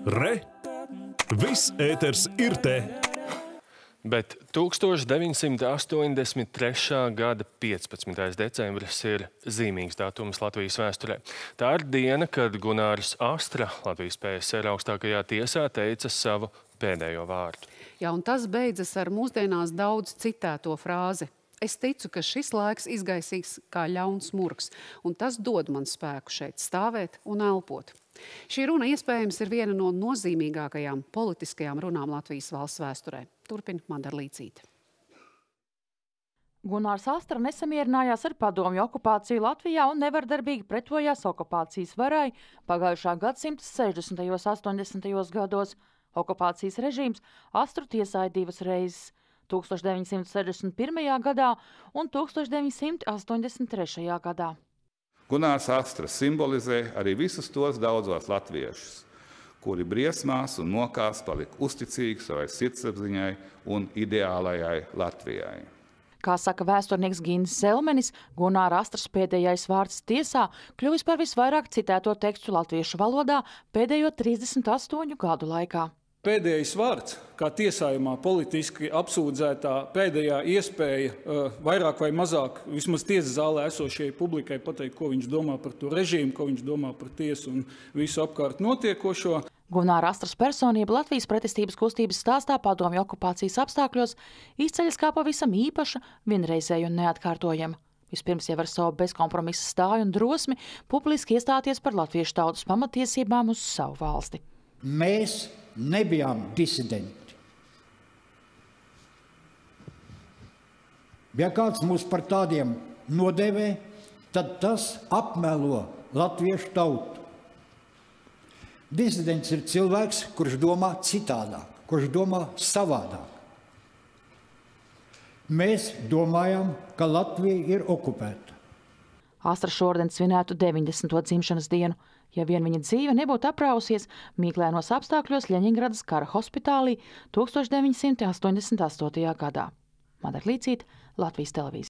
Re! Viss ēters ir te! Bet 1983. gada 15. decembris ir zīmīgs datums Latvijas vēsturē. Tā ir diena, kad Gunārs Astra, Latvijas PSR augstākajā tiesā, teica savu pēdējo vārdu. Jā, un tas beidzas ar mūsdienās daudz citēto frāzi. Es ticu, ka šis laiks izgaisīs kā ļauns murgs, un tas dod man spēku šeit stāvēt un elpot. Šī runa iespējams ir viena no nozīmīgākajām politiskajām runām Latvijas valsts vēsturē. Turpina Madara Līcīte. Gunārs Astra nesamierinājās ar padomju okupāciju Latvijā un nevardarbīgi pretojās okupācijas varai pagājušā gadsimta 60. un 80. gados. Okupācijas režīms Astru tiesāja divas reizes – 1961. gadā un 1983. gadā. Gunārs Astra simbolizē arī visus tos daudzos latviešus, kuri briesmās un mokās palika uzticīgi savai sirdsapziņai un ideālajai Latvijai. Kā saka vēsturnieks Gins Zelmenis, Gunāra Astras pēdējais vārds tiesā kļuvis par visvairāk citēto tekstu latviešu valodā pēdējo 38 gadu laikā. Pēdējais vārds, kā tiesājumā politiski apsūdzētā pēdējā iespēja vairāk vai mazāk vismaz tiesas zālē esošajai publikai pateikt, ko viņš domā par to režīmu, ko viņš domā par tiesu un visu apkārt notiekošo. Gunāra Astras personība Latvijas pretestības kustības stāstā padomju okupācijas apstākļos izceļas kā pavisam īpaša, vienreizēja un neatkārtojama. Vispirms jau ar savu bezkompromisa stāju un drosmi publiski iestāties par latviešu tautas pamatiesībām uz savu valsti. Mēs nebijām disidenti. Ja kāds mūs par tādiem nodēvē, tad tas apmelo latviešu tautu. Disidents ir cilvēks, kurš domā citādāk, kurš domā savādāk. Mēs domājam, ka Latvija ir okupēta. Astra šodien svinētu 90. dzimšanas dienu. Ja vien viņa dzīve nebūtu aprausies mīklēnos apstākļos Ļeņingradas kara hospitālī 1988. gadā. Madara Līcīte, Latvijas televīzija.